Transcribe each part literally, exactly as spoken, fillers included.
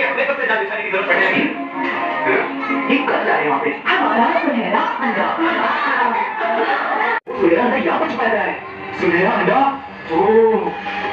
हमें सबसे ज्यादा दिखाने की जरूरत पड़ेगी। ये कर रहा है वहाँ पे हमारा सुनहरा अंडा। सुनहरा अंडा यहाँ पर छुपाया है। सुनहरा अंडा। ओह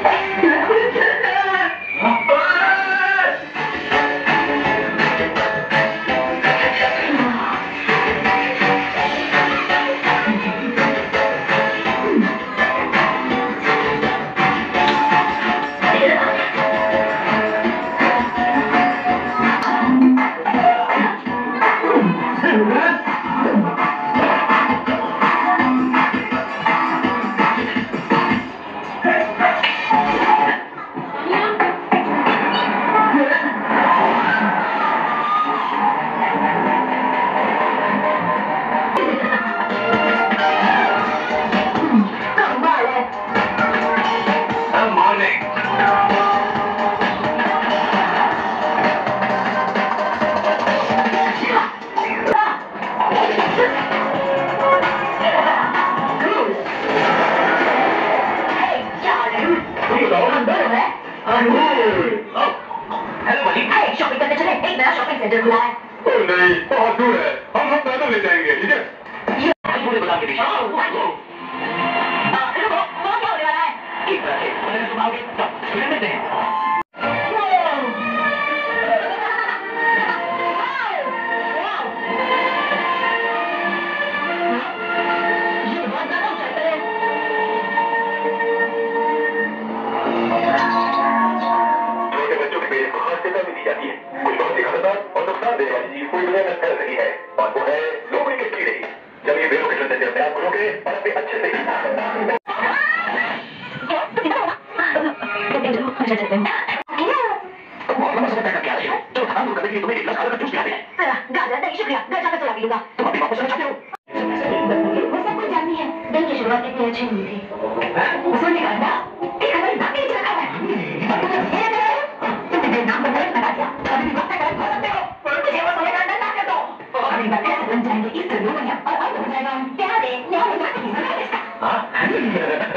शॉपिंग करने चले, एक नया शॉपिंग सेंटर खुला है। ओ नहीं, बहुत दूर है, हम हम पैदल ले जाएंगे, ठीक है? ये पूरे बाजार के बीच। रुको, वहाँ क्या होने वाला है? एक तरह से, अगर तुम आओगे, तब फिर मिलते हैं। ये बहुत ज़्यादा ऊंचाई पर है। छोटे बच्चों के पेट को खास चेतावनी दी जाती है। कुछ बहुत ही खतरनाक और नुकसान देने वाली चीज कोई दुनिया में फैल रही है और वो है लोमड़ी के कीड़े। जब ये बेरोके से अपने आप खोलोगे और अपने अच्छे से बहुत लंबा समय तक करके आ रही हो तो थकान दूर करने के लिए तुम्हें एक गिलास खाकर जूस पिलाते हैं। गाजर नहीं शुक्रिया, घर जाकर सोडा पी लूंगा। तुम अपनी वापस चाहते हो? वो सब कुछ जानती है। दिन की शुरुआत इतनी अच्छी नहीं थी। सोने का अंडा एक हमारी नाक के नीचे रखा है। तुमने नाम पर गलत लगा दिया। अभी भी वक्त गलत हो सकते हो। मुझे वो सोने का अंडा ना कर दो। अभी बात कैसे बन जाएंगे इस दुनिया में और अब हो जाएगा क्या दे नया मुद्दा की जरूरत है इसका।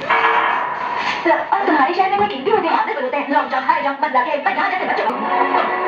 और तुम्हारी शहर में कीमती होते हैं, आदत होते हैं, लॉन्ग जंप, हाई जंप, मत लगे, पर यहाँ जैसे बच्चों